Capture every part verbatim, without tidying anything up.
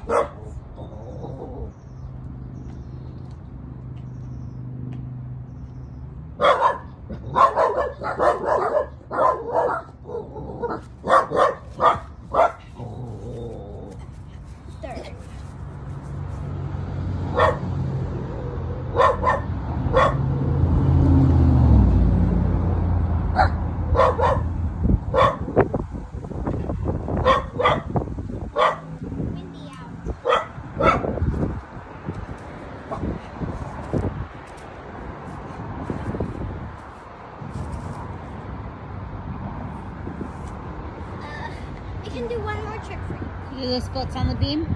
I can do one more trick for you. Do the splits on the beam?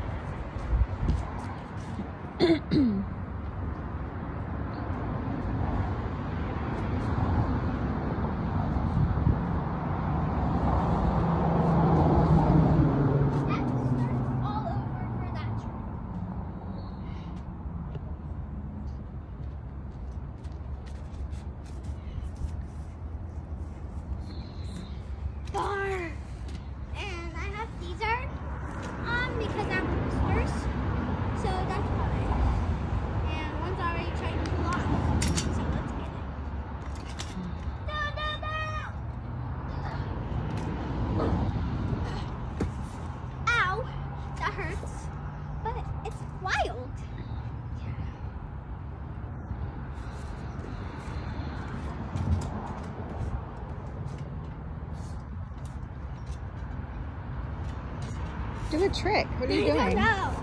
Do a trick. What are you doing? I don't know.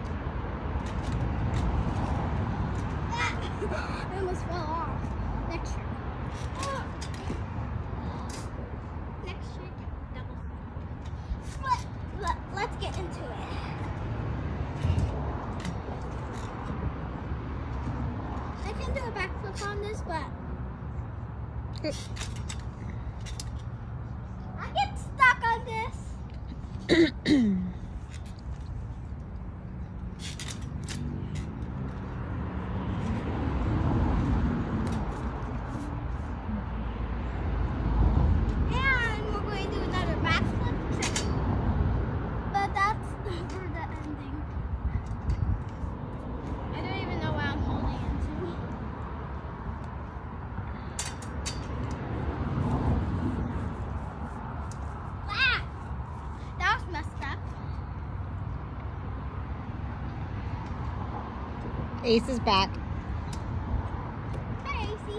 I almost fell off. Next trick. Next trick, double. Let, let, let's get into it. I can do a backflip on this, but I get stuck on this. Ace is back. Hi, Acey.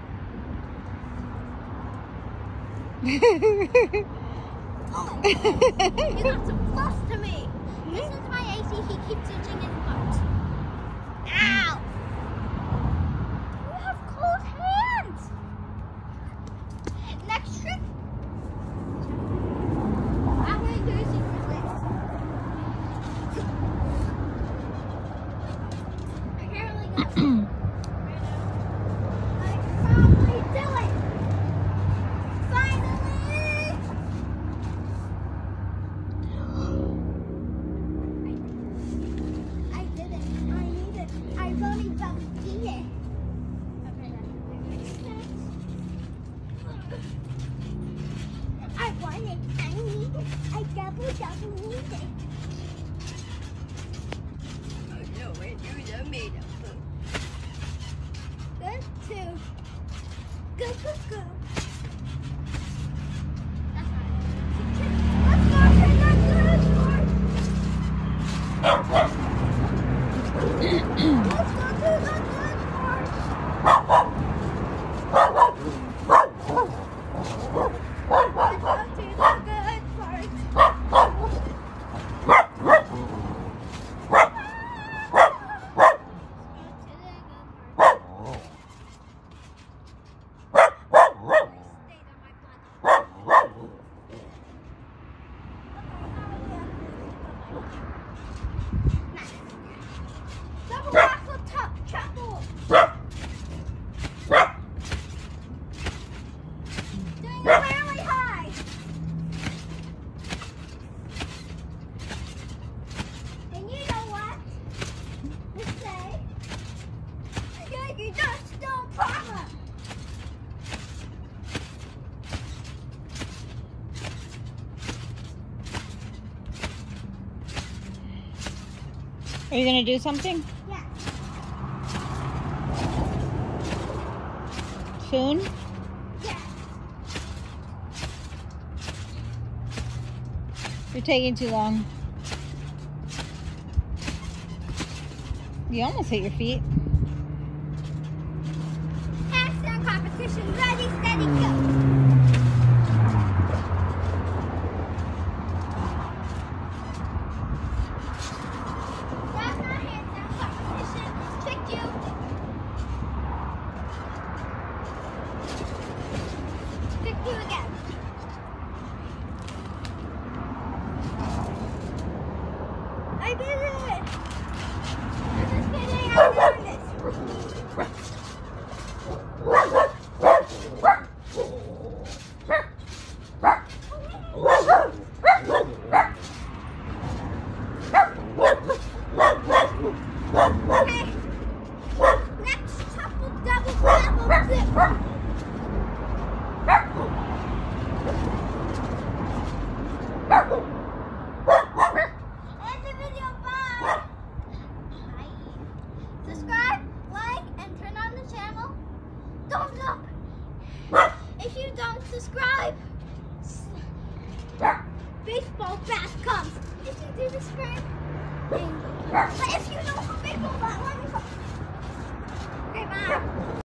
Oh, you got so close to me. This is my Acey. He keeps itching his butt. Ow! You have cold hands. Next trick. I'm going to do a secret lick. Good, two. Go, go, go. That's right. Let's go to the good part. Let's go to the good part. Let's go to the good part. Are you gonna do something? Yeah. Soon? Yeah. You're taking too long. You almost hit your feet. Handstand competition. Ready, steady, go. That's not handstand competition. Tricked you. Tricked you again. I did it. I'm just kidding. I'm doing this. Okay. Next triple double double flip. End the video. Bye. Bye. Subscribe, like, and turn on the channel. Don't look. If you don't subscribe, baseball bat comes. If you do subscribe, but if you don't, baseball bat, let me come. Okay, bye.